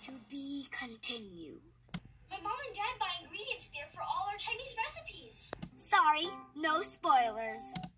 To be continued. My mom and dad buy ingredients there for all our Chinese recipes. Sorry, no spoilers.